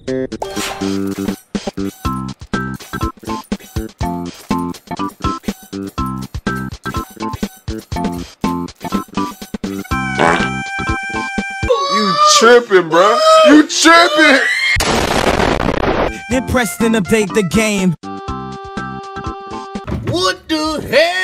You tripping, bro. You tripping. Then Preston update the game. What the hell?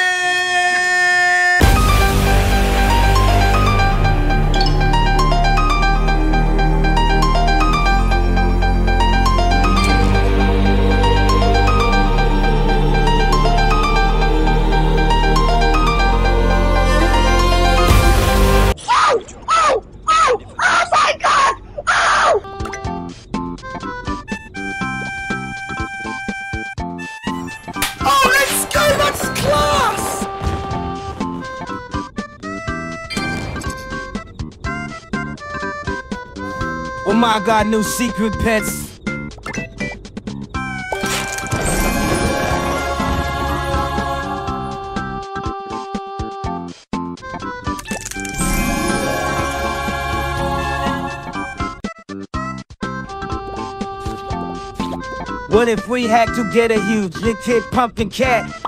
Oh, let's go! That's class! Oh my god, new secret pets. What if we had to get a huge liquid pumpkin cat?